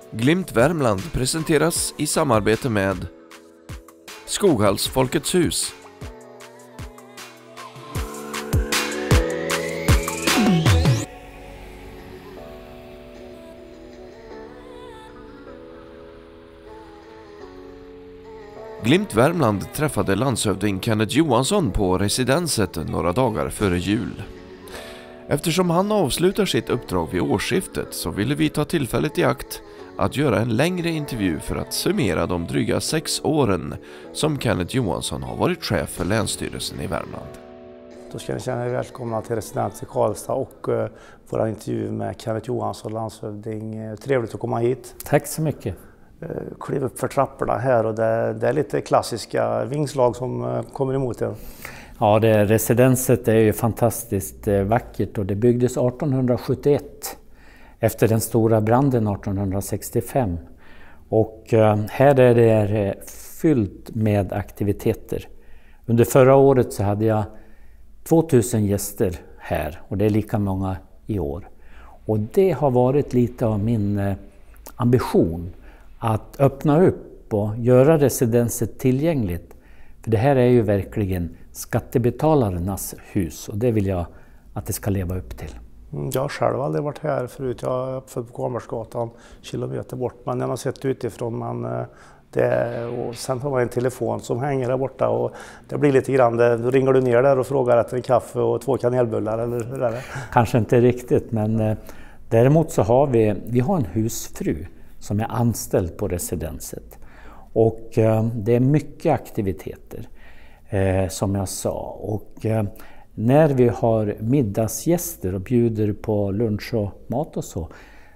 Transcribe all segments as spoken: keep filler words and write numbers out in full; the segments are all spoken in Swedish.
Glimt Värmland presenteras i samarbete med Skoghalls Folkets hus. Glimt Värmland träffade landshövding Kenneth Johansson på residenset några dagar före jul. Eftersom han avslutar sitt uppdrag vid årsskiftet så ville vi ta tillfället i akt att göra en längre intervju för att summera de dryga sex åren som Kenneth Johansson har varit chef för Länsstyrelsen i Värmland. Då ska ni känna er välkomna till residens i Karlstad och uh, vår intervju med Kenneth Johansson, landshövding. Trevligt att komma hit. Tack så mycket. Uh, kliv upp för trapporna här och det, det är lite klassiska vingslag som uh, kommer emot er. Ja, det residenset är ju fantastiskt uh, vackert och det byggdes arton sjuttioett. Efter den stora branden arton sextiofem. Och eh, här är det eh, fyllt med aktiviteter. Under förra året så hade jag tvåtusen gäster här och det är lika många i år. Och det har varit lite av min eh, ambition att öppna upp och göra residenset tillgängligt. För det här är ju verkligen skattebetalarnas hus och det vill jag att det ska leva upp till. Jag har själv aldrig varit här förut, jag är uppfödd på Kolmarsgatan, kilometer bort, men jag har sett utifrån. Men det, och sen har man en telefon som hänger där borta och det blir lite grann, då ringer du ner där och frågar efter en kaffe och två kanelbullar eller hur är det? Kanske inte riktigt, men eh, däremot så har vi, vi har en husfru som är anställd på residenset och eh, det är mycket aktiviteter eh, som jag sa och eh, när vi har middagsgäster och bjuder på lunch och mat och så,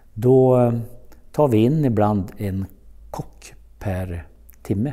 då tar vi in ibland en kock per timme.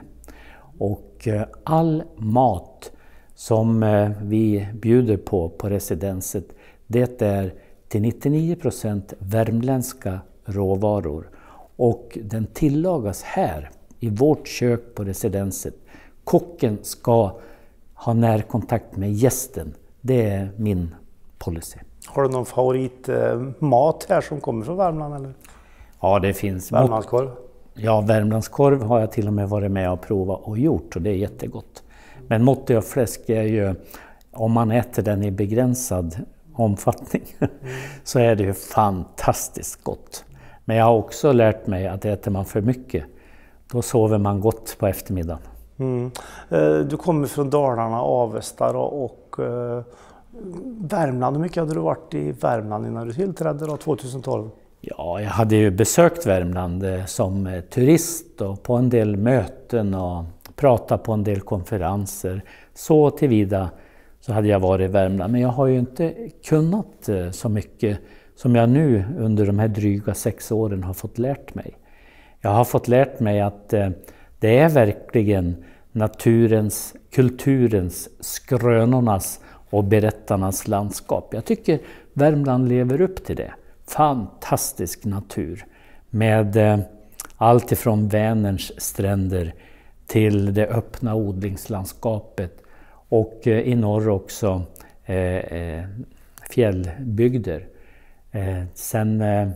Och all mat som vi bjuder på på residenset, det är till nittionio procent värmländska råvaror. Och den tillagas här i vårt kök på residenset. Kocken ska ha närkontakt med gästen. Det är min policy. Har du någon favoritmat här som kommer från Värmland? Eller? Ja, det finns. Värmlandskorv? Ja, Värmlandskorv har jag till och med varit med och provat och gjort och det är jättegott. Men måttig och fläsk är ju, om man äter den i begränsad omfattning, mm. så är det ju fantastiskt gott. Men jag har också lärt mig att äter man för mycket, då sover man gott på eftermiddagen. Mm. Du kommer från Dalarna, Avesta och uh, Värmland. Hur mycket hade du varit i Värmland innan du tillträdde då, tjugohundratolv? Ja, jag hade ju besökt Värmland som turist och på en del möten och pratat på en del konferenser. Så tillvida så hade jag varit i Värmland. Men jag har ju inte kunnat så mycket som jag nu under de här dryga sex åren har fått lärt mig. Jag har fått lärt mig att det är verkligen naturens, kulturens, skrönornas och berättarnas landskap. Jag tycker Värmland lever upp till det. Fantastisk natur med eh, allt ifrån Vänerns stränder till det öppna odlingslandskapet och eh, i norr också eh, eh, fjällbygder. Eh, sen eh,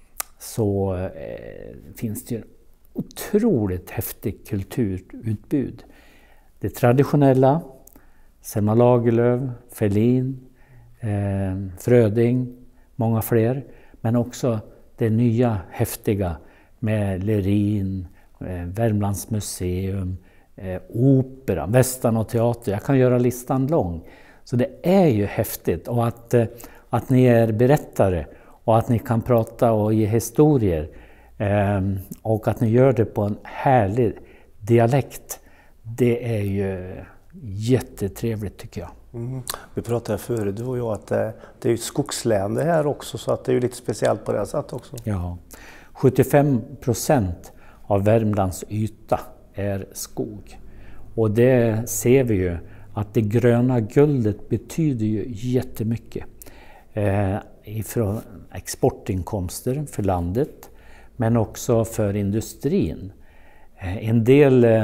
så eh, finns det ju otroligt häftigt kulturutbud. Det traditionella, Selma Lagerlöf, Ferlin, eh, Fröding, många fler. Men också det nya häftiga med Lerin, eh, Värmlands museum, eh, opera, Västern teater. Jag kan göra listan lång. Så det är ju häftigt och att, eh, att ni är berättare och att ni kan prata och ge historier. Um, och att ni gör det på en härlig dialekt, det är ju jättetrevligt tycker jag. Mm. Vi pratade förut, du och jag, att det, det är ett skogslän det här också, så att det är ju lite speciellt på det sättet också. Ja, sjuttiofem procent av Värmlands yta är skog. Och det ser vi ju att det gröna guldet betyder ju jättemycket. Eh, ifrån exportinkomster för landet. Men också för industrin. En del eh,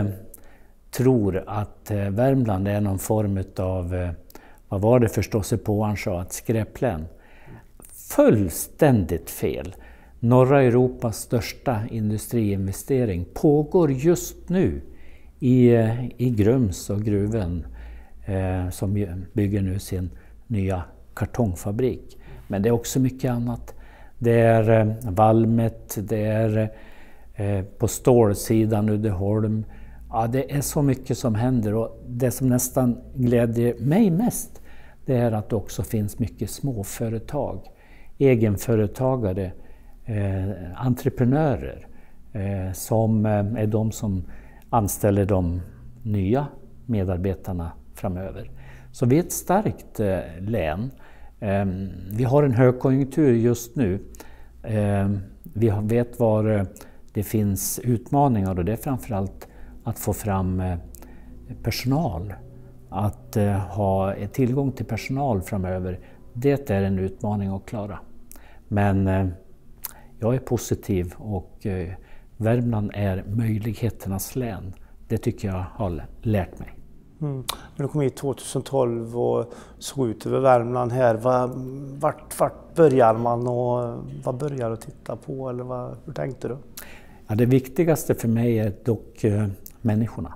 tror att eh, Värmland är någon form av, eh, vad var det förstås på han sa, ett skräplän. Fullständigt fel. Norra Europas största industriinvestering pågår just nu i, i Grums och Gruven eh, som bygger nu sin nya kartongfabrik. Men det är också mycket annat. Det är eh, Valmet, det är eh, på stålsidan Uddeholm. Ja, det är så mycket som händer, och det som nästan glädjer mig mest, det är att det också finns mycket småföretag, egenföretagare, eh, entreprenörer eh, som eh, är de som anställer de nya medarbetarna framöver. Så vi är ett starkt eh, län. Eh, vi har en högkonjunktur just nu. Eh, vi vet var det finns utmaningar, och det är framförallt att få fram eh, personal. Att eh, ha tillgång till personal framöver, det är en utmaning att klara. Men eh, jag är positiv, och eh, Värmland är möjligheternas län. Det tycker jag har lärt mig. Mm. När du kom hit tjugohundratolv och såg ut över Värmland här, vad, vart, vart börjar man och vad börjar du titta på, eller vad, hur tänkte du? Ja, det viktigaste för mig är dock eh, människorna.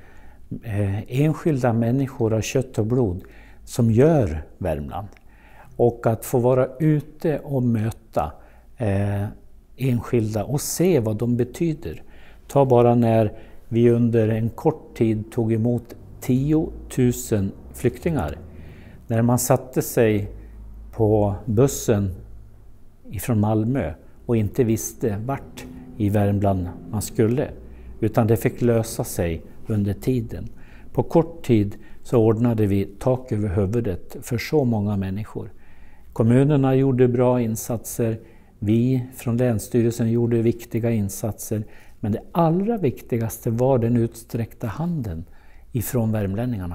Eh, enskilda människor av kött och blod som gör Värmland. Och att få vara ute och möta eh, enskilda och se vad de betyder. Ta bara när vi under en kort tid tog emot tio tusen flyktingar. När man satte sig på bussen ifrån Malmö och inte visste vart i Värmland man skulle, utan det fick lösa sig under tiden. På kort tid så ordnade vi tak över huvudet för så många människor. Kommunerna gjorde bra insatser, vi från Länsstyrelsen gjorde viktiga insatser, men det allra viktigaste var den utsträckta handen ifrån värmlänningarna.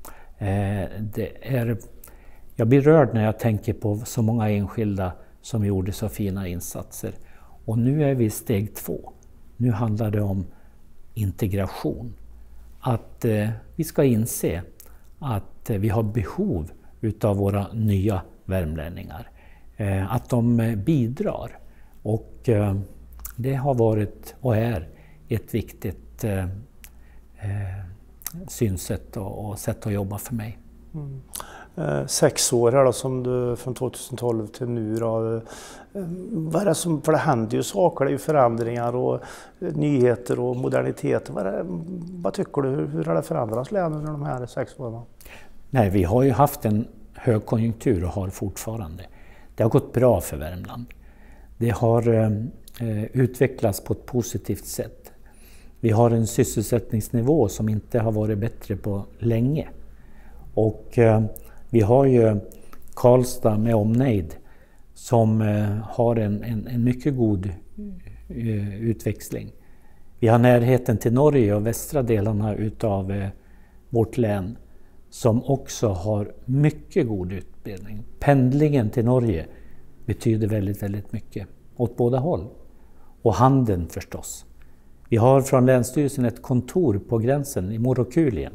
Eh, det är, jag blir rörd när jag tänker på så många enskilda som gjorde så fina insatser. Och nu är vi i steg två. Nu handlar det om integration. Att eh, vi ska inse att eh, vi har behov utav våra nya värmlänningar. Eh, att de eh, bidrar. Och eh, det har varit och är ett viktigt eh, eh, synsätt och, och sätt att jobba för mig. Mm. Eh, sex år här då, som du från tjugotolv till nu då. Eh, vad är det som, för det händer ju saker, det är ju förändringar och eh, nyheter och modernitet. Vad, är det, vad tycker du, hur, hur har det förändrats län under de här sex åren? Nej, vi har ju haft en högkonjunktur och har fortfarande. Det har gått bra för Värmland. Det har eh, utvecklats på ett positivt sätt. Vi har en sysselsättningsnivå som inte har varit bättre på länge. Och eh, vi har ju Karlstad med omnejd som eh, har en, en, en mycket god eh, utväxling. Vi har närheten till Norge och västra delarna utav eh, vårt län som också har mycket god utbildning. Pendlingen till Norge betyder väldigt, väldigt mycket åt båda håll. Och handeln förstås. Vi har från Länsstyrelsen ett kontor på gränsen i Morokulien.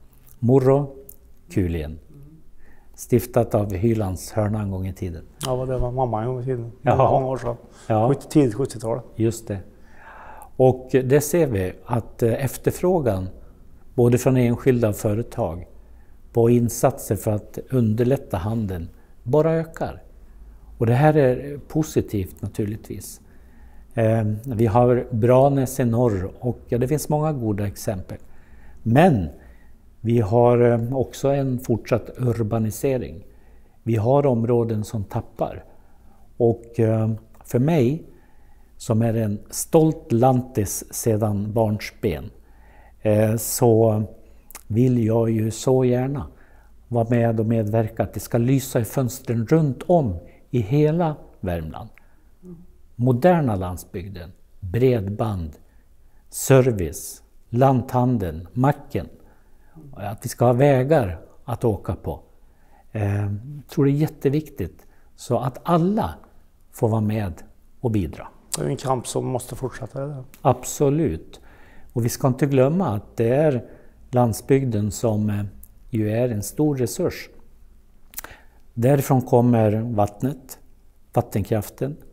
Morokulien. Stiftat av Hylands hörna en gång i tiden. Ja, det var mamma en gång i tiden. Jaha. Många år sedan. Ja. Tidigt sjuttiotal. Just det. Och det ser vi att efterfrågan både från enskilda och företag på insatser för att underlätta handeln bara ökar. Och det här är positivt naturligtvis. Eh, vi har Branäs i norr och ja, det finns många goda exempel. Men vi har också en fortsatt urbanisering. Vi har områden som tappar. Och eh, för mig som är en stolt lantis sedan barnsben eh, så vill jag ju så gärna vara med och medverka att det ska lysa i fönstren runt om i hela Värmland. Moderna landsbygden, bredband, service, lanthandeln, macken. Att vi ska ha vägar att åka på. Jag tror det är jätteviktigt så att alla får vara med och bidra. Det är en kamp som måste fortsätta. Där. Absolut. Och vi ska inte glömma att det är landsbygden som ju är en stor resurs. Därifrån kommer vattnet, vattenkraften.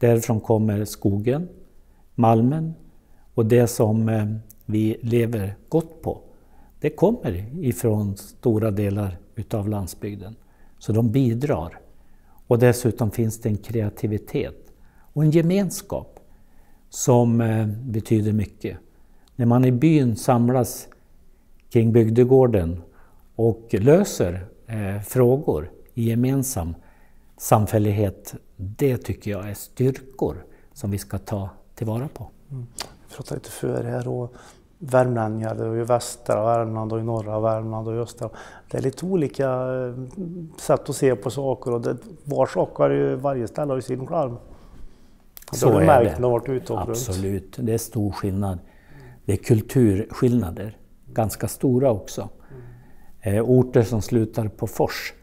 Därifrån kommer skogen, malmen och det som eh, vi lever gott på. Det kommer ifrån stora delar utav landsbygden. Så de bidrar. Och dessutom finns det en kreativitet och en gemenskap som eh, betyder mycket. När man i byn samlas kring bygdegården och löser eh, frågor i gemensam samfällighet, det tycker jag är styrkor som vi ska ta tillvara på. Mm. Vi pratade lite för här och värmlänningar, det är ju västra Värmland och i norra Värmland och östra. Det är lite olika sätt att se på saker och det, var sak har ju varje ställe har ju sin charm. Så är märkt det. När varit ute och Absolut, runt. Det är stor skillnad. Det är kulturskillnader, ganska stora också. Mm. Eh, orter som slutar på fors.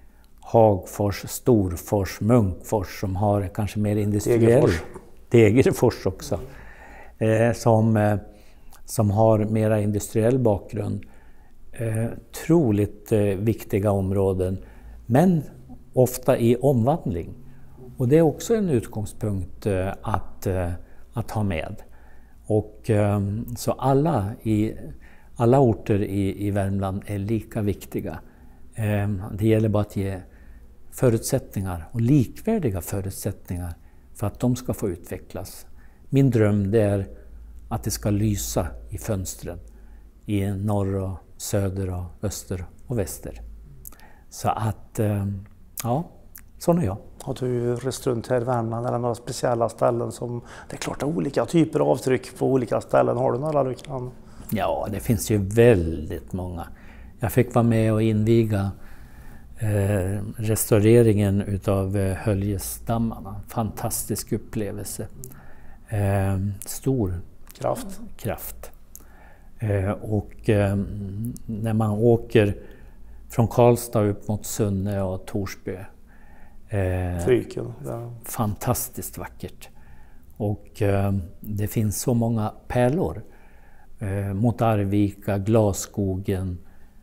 Hagfors, Storfors, Munkfors som har kanske mer industriell... Degerfors. Degerfors också. Eh, som, eh, som har mera industriell bakgrund. Eh, troligt eh, viktiga områden, men ofta i omvandling. Och det är också en utgångspunkt eh, att, eh, att ha med. Och, eh, så alla, i, alla orter i, i Värmland är lika viktiga. Eh, det gäller bara att ge förutsättningar och likvärdiga förutsättningar för att de ska få utvecklas. Min dröm det är att det ska lysa i fönstren i norr och söder och öster och väster. Så att, ja, sån är jag. Har du rest runt här i Värmland eller några speciella ställen som, det är klart det är olika typer av avtryck på olika ställen. Har du några du kan? Ja, det finns ju väldigt många. Jag fick vara med och inviga eh, restaureringen utav eh, Höljesdammarna. Fantastisk upplevelse. Eh, stor kraft. kraft. Eh, och eh, när man åker från Karlstad upp mot Sunne och Torsby. Eh, Fryken, ja. Fantastiskt vackert. Och eh, det finns så många pärlor. Eh, mot Arvika, Glasskogen,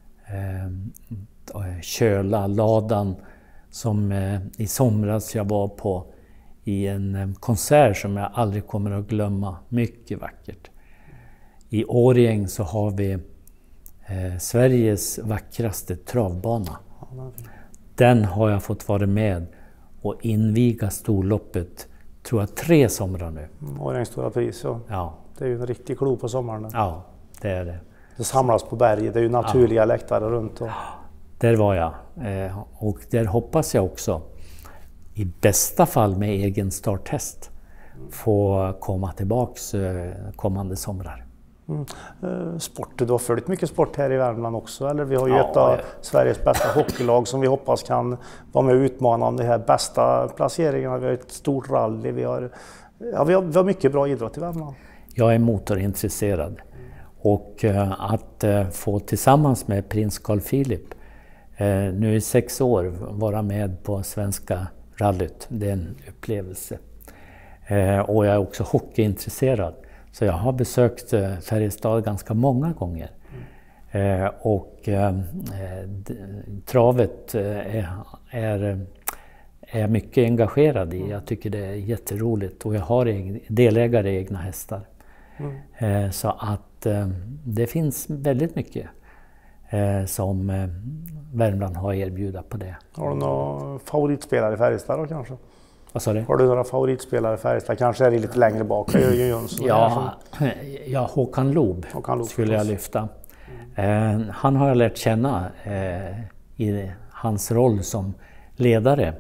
eh, Köla, Ladan som eh, i somras jag var på i en eh, konsert som jag aldrig kommer att glömma. Mycket vackert. I Årjäng så har vi eh, Sveriges vackraste travbana. Den har jag fått vara med och inviga storloppet, tror jag, tre somrar nu. Årjängs stora pris, ja. Ja. Det är ju en riktig klo på sommaren. Ja, det är det. Det samlas på berget, det är ju naturliga ja. läktare runt. Och... Där var jag. Eh, och där hoppas jag också, i bästa fall med egen starthäst, få komma tillbaks eh, kommande somrar. Mm. Eh, sport, du har följt mycket sport här i Värmland också, eller? Vi har ju ja, ett av ja. Sveriges bästa hockeylag som vi hoppas kan vara med och utmana om de här bästa placeringarna. Vi har ett stort rally, vi har, ja, vi har, vi har mycket bra idrott i Värmland. Jag är motorintresserad och eh, att eh, få tillsammans med prins Carl Philip eh, nu i sex år vara med på svenska rallyt, det är en upplevelse. Eh, och jag är också hockeyintresserad. Så jag har besökt eh, Färjestad ganska många gånger. Mm. Eh, och eh, d- travet eh, är, är, är mycket engagerad i. Jag tycker det är jätteroligt och jag har eg- delägare i egna hästar. Mm. Eh, så att eh, det finns väldigt mycket eh, som eh, Värmland har erbjuda på det. Har du några favoritspelare i Färjestad då kanske? Vad sa du? Har du några favoritspelare i Färjestad? Kanske är det lite längre bak. ja, ja, Håkan Loob, Håkan Loob skulle jag lyfta. Mm. Eh, han har jag lärt känna eh, i hans roll som ledare.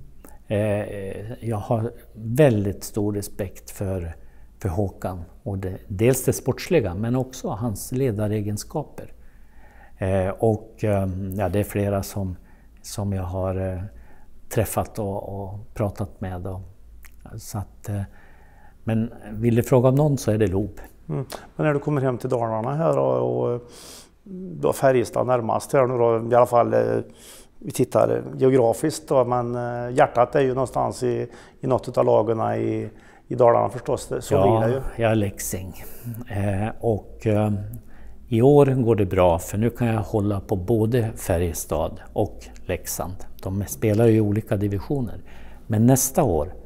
Eh, jag har väldigt stor respekt för, för Håkan. Och det, dels det sportsliga men också hans ledaregenskaper. Eh, och eh, ja, det är flera som, som jag har eh, träffat och, och pratat med. Och, så att, eh, men vill du fråga om någon så är det Loob. Mm. Men när du kommer hem till Dalarna här och, och då Färjestad närmast här nu då, i alla fall eh, vi tittar geografiskt då, men eh, hjärtat är ju någonstans i, i något av lagen i, i Dalarna förstås. Så ja, blir det ju. Jag är Leksing. Eh, och eh, i år går det bra för nu kan jag hålla på både Färjestad och Leksand. De spelar ju i olika divisioner. Men nästa år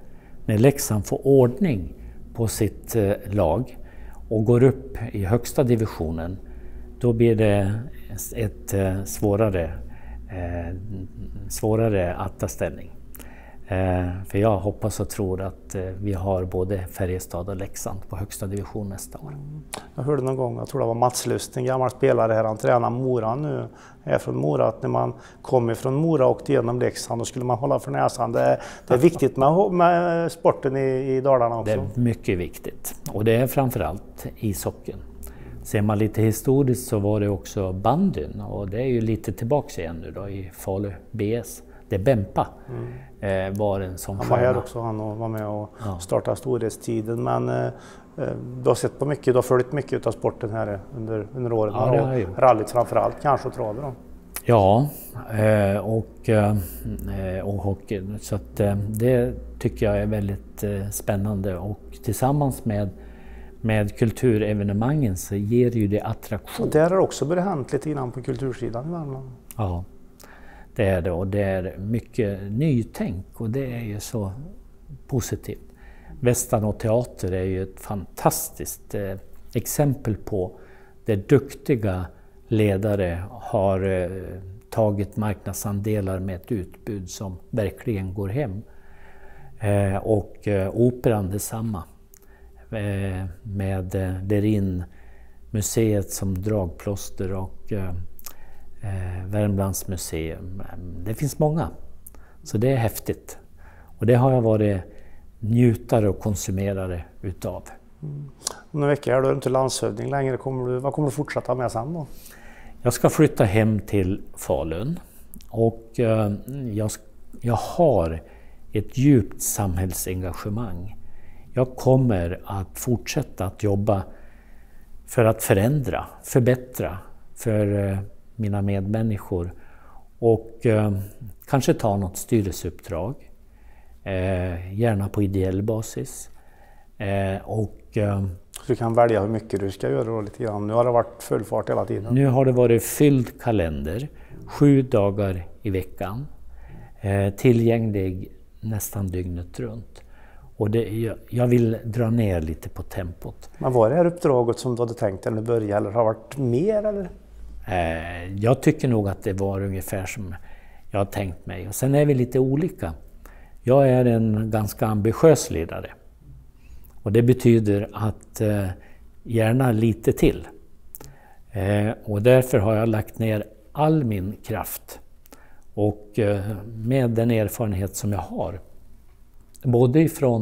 när Leksand får ordning på sitt eh, lag och går upp i högsta divisionen, då blir det ett eh, svårare, eh, svårare att ta ställning. Eh, för jag hoppas och tror att eh, vi har både Färjestad och Leksand på högsta division nästa år. Jag hörde någon gång, jag tror det var Mats Lust, en gammal spelare här, han tränar Mora nu, är från Mora, att när man kom ifrån Mora och åkte igenom Leksand, då skulle man hålla för näsan. Det är, det är viktigt med, med sporten i, i Dalarna också. Det är mycket viktigt, och det är framförallt ishockeyn. Ser man lite historiskt så var det också bandyn, och det är ju lite tillbaka igen nu då i Falu B S. Det Bempa mm. eh, var en sån Han var här också, han och var med och ja. startade storhetstiden. Men eh, du har sett på mycket, du har följt mycket av sporten här under, under åren. Ja, det har jag gjort. Rallyt framförallt, kanske och travet då? Ja, eh, och, eh, och hockey. Så att, eh, det tycker jag är väldigt eh, spännande, och tillsammans med Med kulturevenemangen så ger ju det attraktion. Och där har också börjat hända lite grann på kultursidan i Värmland. Ja, det är det, och det är mycket nytänk, och det är ju så positivt. Västanå teater är ju ett fantastiskt eh, exempel på där duktiga ledare har eh, tagit marknadsandelar med ett utbud som verkligen går hem. Eh, och eh, operan detsamma. Med Derin museet som dragplåster och eh, Värmlands museum. Det finns många, så det är häftigt. Och det har jag varit njutare och konsumerare utav. Mm. Om några veckor är du inte landshövding längre. Kommer du, vad kommer du fortsätta med sen då? Jag ska flytta hem till Falun, och eh, jag, jag har ett djupt samhällsengagemang. Jag kommer att fortsätta att jobba för att förändra, förbättra för eh, mina medmänniskor, och eh, kanske ta något styrelseuppdrag, eh, gärna på ideell basis. Eh, och, eh, du kan välja hur mycket du ska göra då, lite grann. Nu har det varit full fart hela tiden. Nu har det varit fylld kalender, sju dagar i veckan, eh, tillgänglig nästan dygnet runt. Och det, jag, jag vill dra ner lite på tempot. Men var det här uppdraget som du hade tänkt när du började, eller har det varit mer? Eller? Eh, jag tycker nog att det var ungefär som jag har tänkt mig. Och sen är vi lite olika. Jag är en ganska ambitiös ledare. Och det betyder att eh, gärna lite till. Eh, och därför har jag lagt ner all min kraft. Och eh, med den erfarenhet som jag har, både ifrån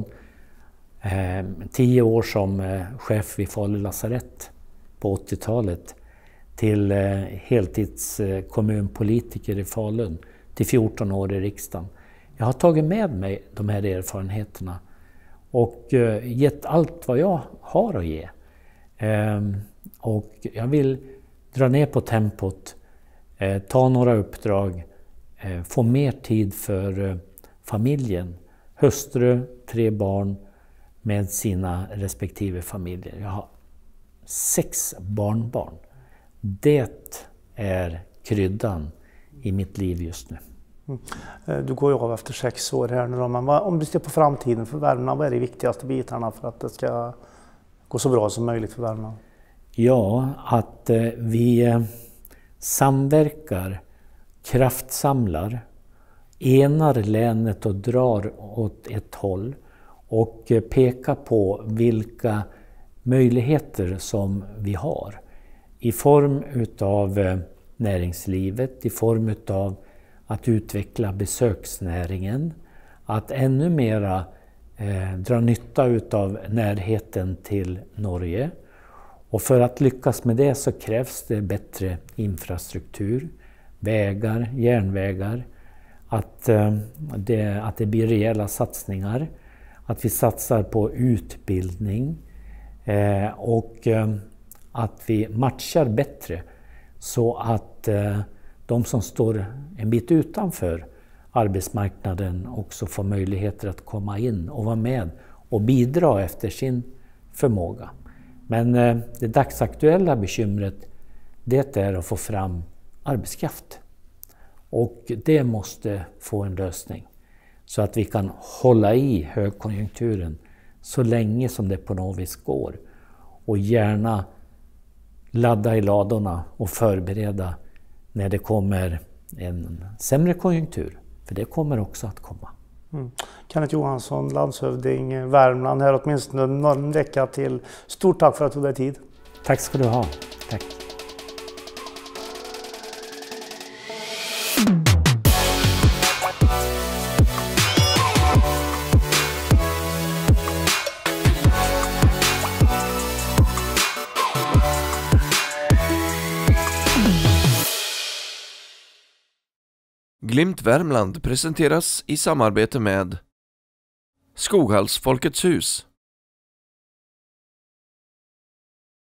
eh, tio år som eh, chef vid Falu lasarett på åttiotalet till eh, heltidskommunpolitiker eh, i Falun till fjorton år i riksdagen. Jag har tagit med mig de här erfarenheterna och eh, gett allt vad jag har att ge. Eh, och jag vill dra ner på tempot, eh, ta några uppdrag, eh, få mer tid för eh, familjen. Hustru, tre barn med sina respektive familjer. Jag har sex barnbarn. Det är kryddan i mitt liv just nu. Mm. Du går ju av efter sex år här nu då, men vad, om du ser på framtiden för Värmland, vad är de viktigaste bitarna för att det ska gå så bra som möjligt för Värmland? Ja, att eh, vi eh, samverkar, kraftsamlar, enar länet och drar åt ett håll och pekar på vilka möjligheter som vi har i form utav näringslivet, i form utav att utveckla besöksnäringen, att ännu mera eh, dra nytta utav närheten till Norge. Och för att lyckas med det så krävs det bättre infrastruktur, vägar, järnvägar, Att, eh, det, att det blir rejäla satsningar, att vi satsar på utbildning eh, och eh, att vi matchar bättre så att eh, de som står en bit utanför arbetsmarknaden också får möjligheter att komma in och vara med och bidra efter sin förmåga. Men eh, det dagsaktuella bekymret, det är att få fram arbetskraft. Och det måste få en lösning. så att vi kan hålla i högkonjunkturen så länge som det på något vis går. Och gärna ladda i ladorna och förbereda när det kommer en sämre konjunktur. För det kommer också att komma. Mm. Kenneth Johansson, landshövding Värmland, här åtminstone någon vecka till. Stort tack för att du tog dig tid. Tack ska du ha. Tack. Glimt Värmland presenteras i samarbete med Skoghals Folkets hus.